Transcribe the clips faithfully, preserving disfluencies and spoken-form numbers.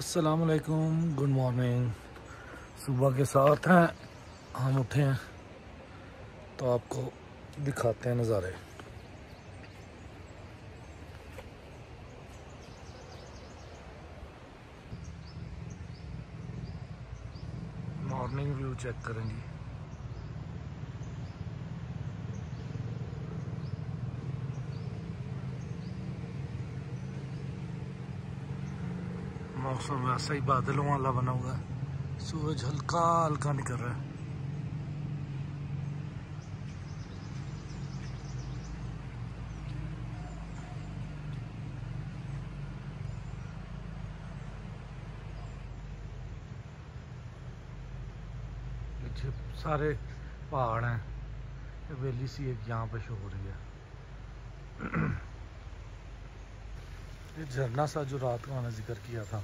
अस्सलाम वालेकुम, good morning. सुबह के साथ हैं हम उठे हैं तो आपको दिखाते हैं नज़ारे। मॉर्निंग व्यू चेक करेंगे। मौसम वैसा ही बादलों वाला बना हुआ है, सूरज हल्का हल्का निकल रहा है। पीछे सारे पहाड़ हैं, वैली सी एक यहाँ पे शो हो रही है। ये झरना सा जो रात को मैंने जिक्र किया था,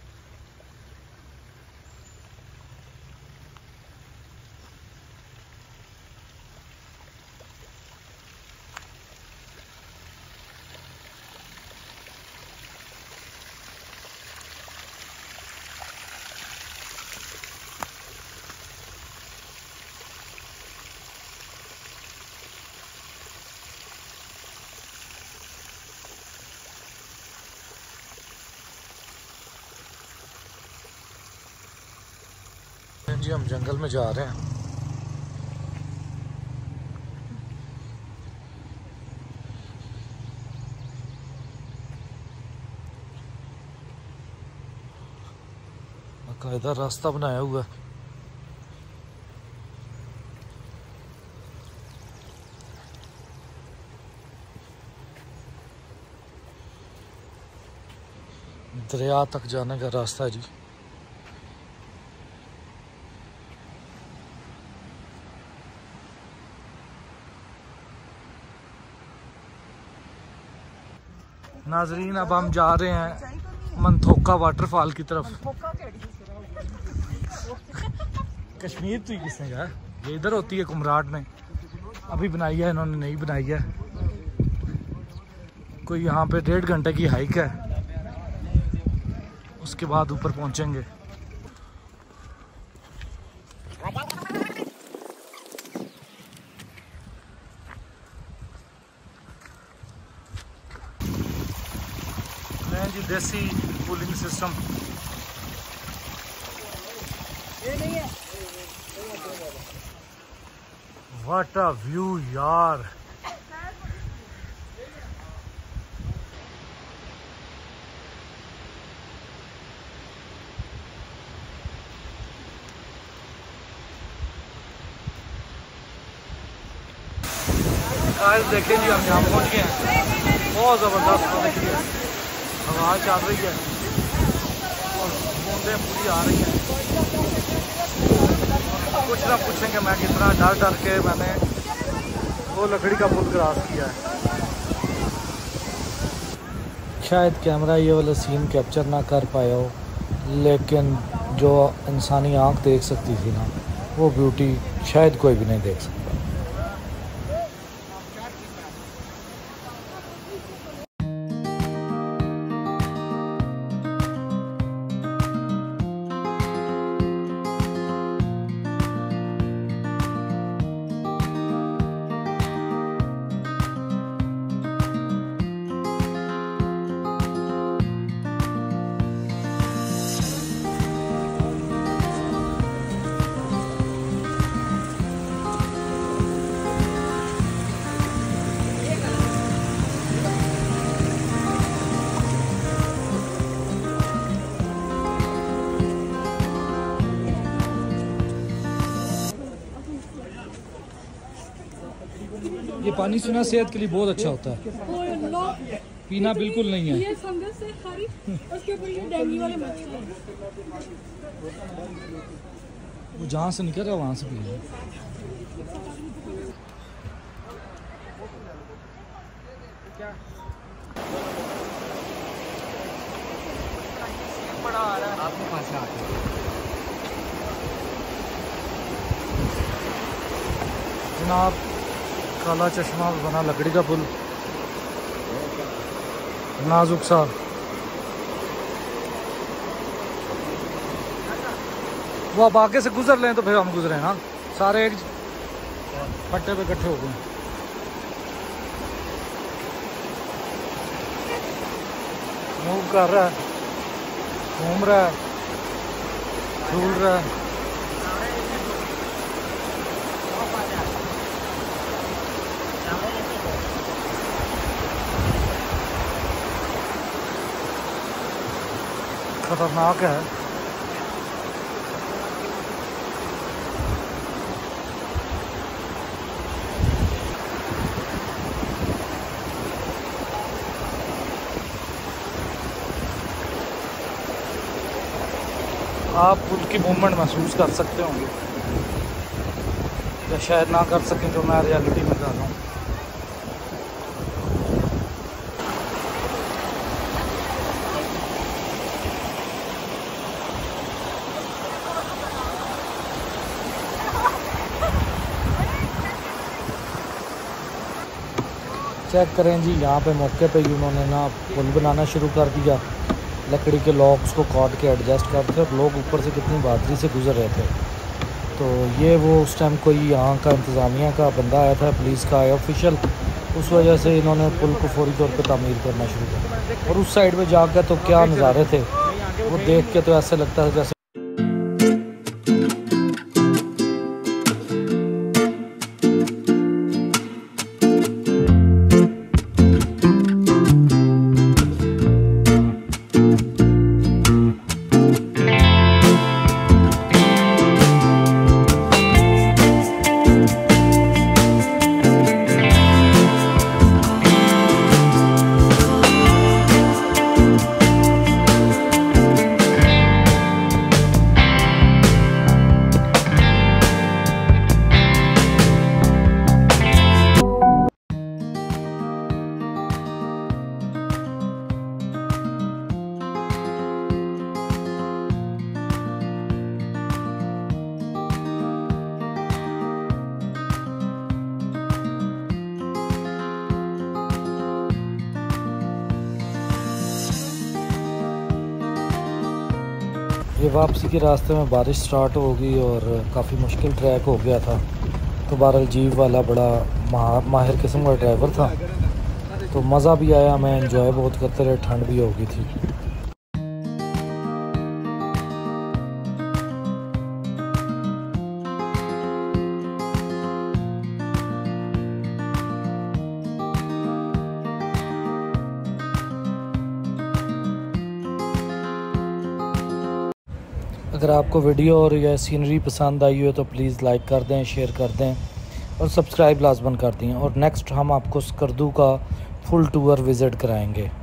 जी हम जंगल में जा रहे हैं। बाकायदा रास्ता बनाया हुआ है। दरिया तक जाने का रास्ता है जी। नाजरीन अब हम जा रहे हैं मंथोका वाटरफॉल की तरफ। कश्मीर तो ही किसने कहा, ये इधर होती है कुमराट में, अभी बनाई है इन्होंने, नहीं बनाई है। कोई यहाँ पे डेढ़ घंटे की हाइक है, उसके बाद ऊपर पहुँचेंगे। जी देसी कूलिंग सिस्टम ये नहीं है। व्हाट अ व्यू यार। आज देखें जी हम यहाँ पहुँच गए हैं। बहुत ज़बरदस्त देखिए, हवा चल रही है और बूंदें पूरी आ रही हैं। कुछ ना पूछेंगे मैं कितना डर डर के मैंने वो लकड़ी का पुल क्रॉस किया है। शायद कैमरा ये वाला सीन कैप्चर ना कर पाया हो, लेकिन जो इंसानी आँख देख सकती थी ना, वो ब्यूटी शायद कोई भी नहीं देख सकता। ये पानी सुना सेहत के लिए बहुत अच्छा होता है, पीना बिल्कुल नहीं है। ये फंगस है खारी, उसके ऊपर ये डेंगू वाले मच्छर, वो जहाँ से निकल रहा है वहाँ से पी लो। बड़ा आ रहा है आपके पास आके। जनाब काला चश्मा बना लकड़ी का पुल, नाजुक सा। वो अब आगे से गुजर लें तो फिर हम गुजरे ना, सारे एक पट्टे पे इकट्ठे हो गए। मूव कर रहा है, घूम रहा है, झूल रहा है। खतरनाक है। आप पुल की मूवमेंट महसूस कर सकते होंगे या शायद ना कर सकें, जो मैं रियलिटी में कर रहा हूँ। चेक करें जी, यहाँ पे मौके पे ही उन्होंने ना पुल बनाना शुरू कर दिया, लकड़ी के लॉक्स को काट के एडजस्ट करते और लोग ऊपर से कितनी बहादुरी से गुजर रहे थे। तो ये वो उस टाइम कोई यहाँ का इंतज़ामिया का बंदा आया था, पुलिस का आया ऑफिशियल, उस वजह से इन्होंने पुल को फौरी तौर पे तामीर करना शुरू किया। और उस साइड पे जाकर तो क्या नज़ारे थे, वो देख के तो ऐसे लगता था जैसे ये वापसी के रास्ते में बारिश स्टार्ट हो गई और काफ़ी मुश्किल ट्रैक हो गया था। तो बहरहाल जीप वाला बड़ा माहिर किस्म का ड्राइवर था, तो मज़ा भी आया, मैं एंजॉय बहुत करते रहे, ठंड भी हो गई थी। अगर आपको वीडियो और यह सीनरी पसंद आई हो तो प्लीज़ लाइक कर दें, शेयर कर दें और सब्सक्राइब लाजमन कर दें। और नेक्स्ट हम आपको स्कर्दू का फुल टूर विज़िट कराएंगे।